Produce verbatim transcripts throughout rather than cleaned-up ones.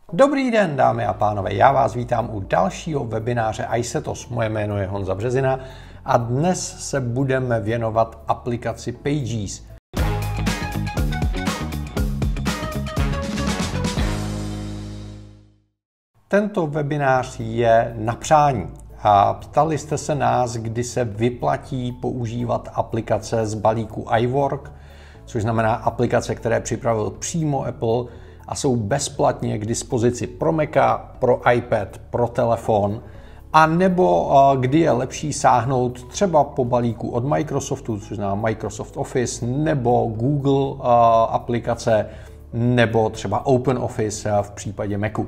Dobrý den, dámy a pánové, já vás vítám u dalšího webináře iSetos. Moje jméno je Honza Březina a dnes se budeme věnovat aplikaci Pages. Tento webinář je na přání a ptali jste se nás, kdy se vyplatí používat aplikace z balíku iWork, což znamená aplikace, které připravil přímo Apple a jsou bezplatně k dispozici pro Maca, pro iPad, pro telefon, a nebo kdy je lepší sáhnout třeba po balíku od Microsoftu, což znamená Microsoft Office, nebo Google aplikace, nebo třeba OpenOffice v případě Macu.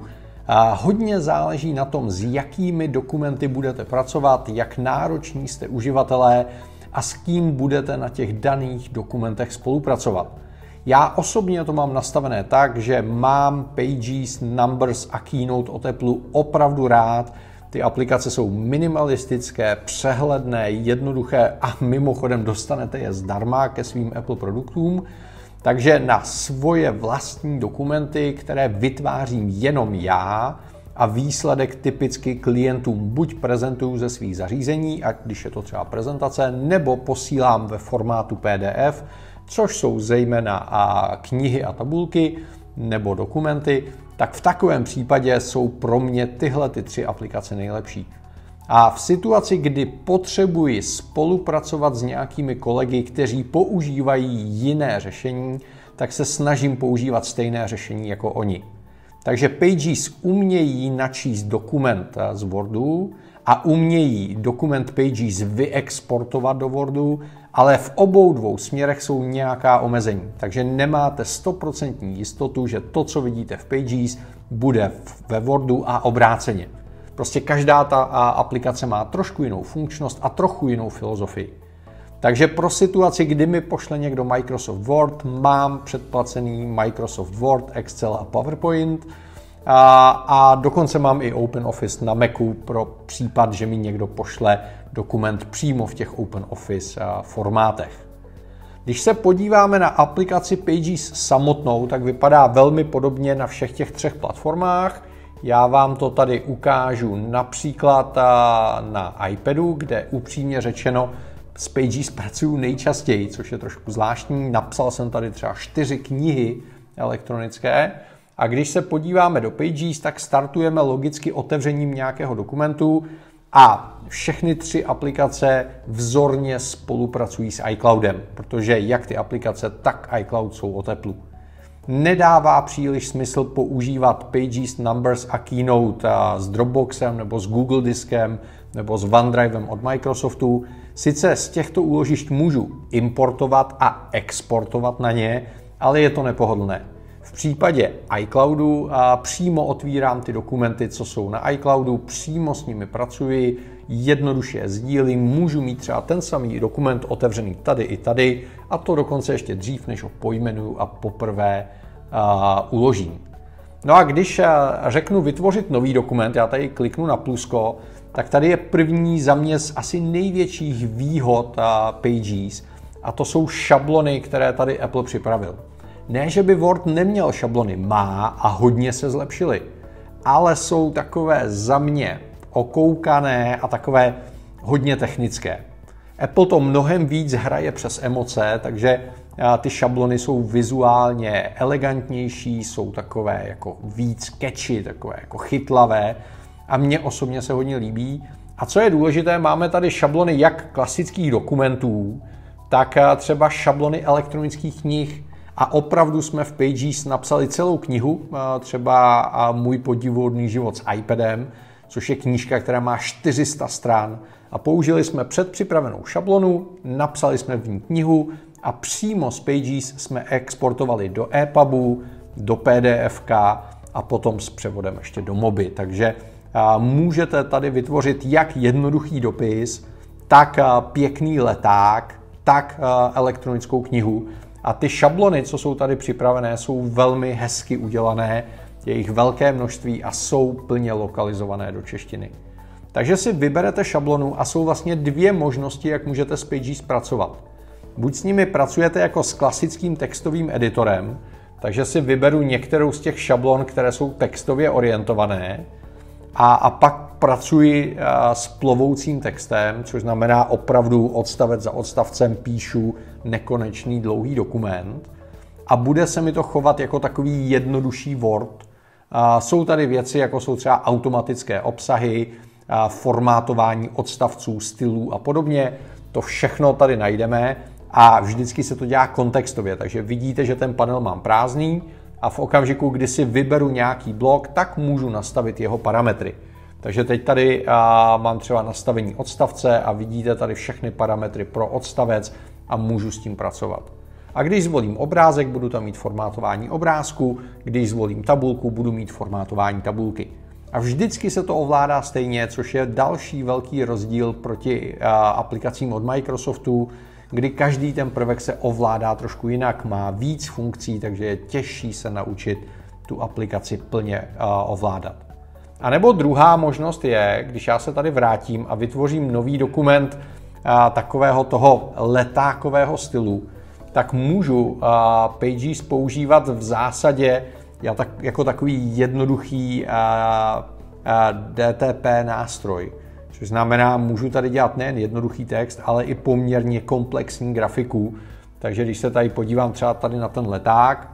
Hodně záleží na tom, s jakými dokumenty budete pracovat, jak nároční jste uživatelé a s kým budete na těch daných dokumentech spolupracovat. Já osobně to mám nastavené tak, že mám Pages, Numbers a Keynote od Apple opravdu rád. Ty aplikace jsou minimalistické, přehledné, jednoduché a mimochodem dostanete je zdarma ke svým Apple produktům. Takže na svoje vlastní dokumenty, které vytvářím jenom já a výsledek typicky klientům buď prezentuju ze svých zařízení, ať když je to třeba prezentace, nebo posílám ve formátu P D F, což jsou zejména knihy a tabulky nebo dokumenty, tak v takovém případě jsou pro mě tyhle ty tři aplikace nejlepší. A v situaci, kdy potřebuji spolupracovat s nějakými kolegy, kteří používají jiné řešení, tak se snažím používat stejné řešení jako oni. Takže Pages umějí načíst dokument z Wordu a umějí dokument Pages vyexportovat do Wordu, ale v obou dvou směrech jsou nějaká omezení. Takže nemáte sto procent jistotu, že to, co vidíte v Pages, bude ve Wordu a obráceně. Prostě každá ta aplikace má trošku jinou funkčnost a trochu jinou filozofii. Takže pro situaci, kdy mi pošle někdo Microsoft Word, mám předplacený Microsoft Word, Excel a PowerPoint a, a dokonce mám i OpenOffice na Macu pro případ, že mi někdo pošle dokument přímo v těch OpenOffice formátech. Když se podíváme na aplikaci Pages samotnou, tak vypadá velmi podobně na všech těch třech platformách. Já vám to tady ukážu například na iPadu, kde upřímně řečeno s Pages pracuju nejčastěji, což je trošku zvláštní. Napsal jsem tady třeba čtyři knihy elektronické a když se podíváme do Pages, tak startujeme logicky otevřením nějakého dokumentu a všechny tři aplikace vzorně spolupracují s iCloudem, protože jak ty aplikace, tak iCloud jsou od Apple. Nedává příliš smysl používat Pages, Numbers a Keynote s Dropboxem nebo s Google Diskem nebo s OneDrivem od Microsoftu. Sice z těchto úložišť můžu importovat a exportovat na ně, ale je to nepohodlné. V případě iCloudu přímo otvírám ty dokumenty, co jsou na iCloudu, přímo s nimi pracuji, jednoduše je sdílím, můžu mít třeba ten samý dokument otevřený tady i tady a to dokonce ještě dřív, než ho pojmenuju a poprvé uh, uložím. No a když uh, řeknu vytvořit nový dokument, já tady kliknu na plusko, tak tady je první za mě z asi největších výhod uh, Pages a to jsou šablony, které tady Apple připravil. Ne, že by Word neměl šablony, má a hodně se zlepšily, ale jsou takové za mě okoukané a takové hodně technické. Apple to mnohem víc hraje přes emoce, takže ty šablony jsou vizuálně elegantnější, jsou takové jako víc catchy, takové jako chytlavé a mně osobně se hodně líbí. A co je důležité, máme tady šablony jak klasických dokumentů, tak třeba šablony elektronických knih. A opravdu jsme v Pages napsali celou knihu, třeba Můj podivuhodný život s iPadem, což je knížka, která má čtyři sta stran. A použili jsme předpřipravenou šablonu, napsali jsme v ní knihu a přímo z Pages jsme exportovali do ePubu, do P D F ka a potom s převodem ještě do Mobi. Takže můžete tady vytvořit jak jednoduchý dopis, tak pěkný leták, tak elektronickou knihu. A ty šablony, co jsou tady připravené, jsou velmi hezky udělané, je jich velké množství a jsou plně lokalizované do češtiny. Takže si vyberete šablonu a jsou vlastně dvě možnosti, jak můžete s Pages pracovat. Buď s nimi pracujete jako s klasickým textovým editorem, Takže si vyberu některou z těch šablon, které jsou textově orientované a, a pak pracuji s plovoucím textem, což znamená opravdu odstavec za odstavcem píšu nekonečný dlouhý dokument a bude se mi to chovat jako takový jednodušší Word. Jsou tady věci, jako jsou třeba automatické obsahy, formátování odstavců, stylů a podobně. To všechno tady najdeme a vždycky se to dělá kontextově, takže vidíte, že ten panel mám prázdný a v okamžiku, kdy si vyberu nějaký blok, tak můžu nastavit jeho parametry. Takže teď tady a, mám třeba nastavení odstavce a vidíte tady všechny parametry pro odstavec a můžu s tím pracovat. A když zvolím obrázek, budu tam mít formátování obrázku, když zvolím tabulku, budu mít formátování tabulky. A vždycky se to ovládá stejně, což je další velký rozdíl proti a, aplikacím od Microsoftu, kdy každý ten prvek se ovládá trošku jinak, má víc funkcí, takže je těžší se naučit tu aplikaci plně a, ovládat. A nebo druhá možnost je, když já se tady vrátím a vytvořím nový dokument a, takového toho letákového stylu, tak můžu a, Pages používat v zásadě já tak, jako takový jednoduchý a, a D T P nástroj. Což znamená, můžu tady dělat nejen jednoduchý text, ale i poměrně komplexní grafiku. Takže když se tady podívám třeba tady na ten leták,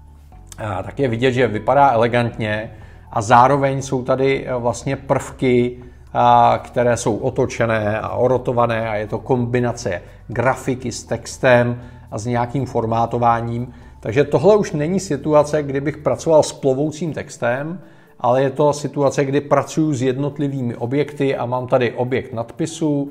a, tak je vidět, že vypadá elegantně a zároveň jsou tady vlastně prvky, a, které jsou otočené a orotované a je to kombinace grafiky s textem a s nějakým formátováním. Takže tohle už není situace, kdybych pracoval s plovoucím textem, ale je to situace, kdy pracuji s jednotlivými objekty a mám tady objekt nadpisu,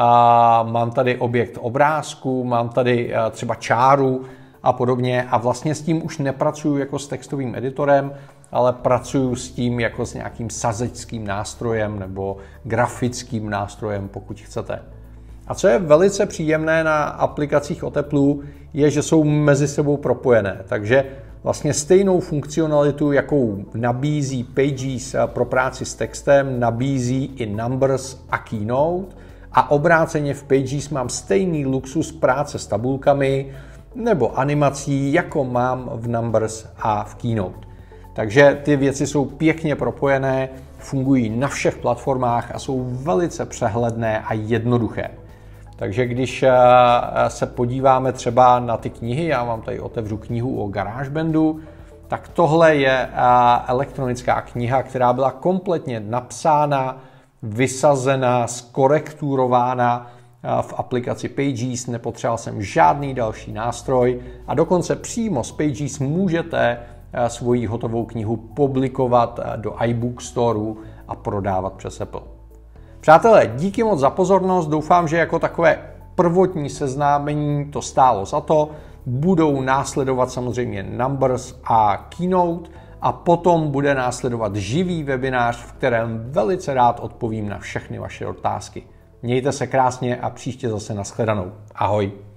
a mám tady objekt obrázku, mám tady třeba čáru a podobně a vlastně s tím už nepracuju jako s textovým editorem, ale pracuju s tím jako s nějakým sazeckým nástrojem nebo grafickým nástrojem, pokud chcete. A co je velice příjemné na aplikacích od Apple, je, že jsou mezi sebou propojené. Takže vlastně stejnou funkcionalitu, jakou nabízí Pages pro práci s textem, nabízí i Numbers a Keynote. A obráceně v Pages mám stejný luxus práce s tabulkami nebo animací, jako mám v Numbers a v Keynote. Takže ty věci jsou pěkně propojené, fungují na všech platformách a jsou velice přehledné a jednoduché. Takže když se podíváme třeba na ty knihy, já vám tady otevřu knihu o GarageBandu, tak tohle je elektronická kniha, která byla kompletně napsána, vysazena, skorekturována v aplikaci Pages, nepotřeboval jsem žádný další nástroj a dokonce přímo z Pages můžete svoji hotovou knihu publikovat do iBook Storeu a prodávat přes Apple. Přátelé, díky moc za pozornost, doufám, že jako takové prvotní seznámení to stálo za to. Budou následovat samozřejmě Numbers a Keynote a potom bude následovat živý webinář, v kterém velice rád odpovím na všechny vaše otázky. Mějte se krásně a příště zase nashledanou. Ahoj!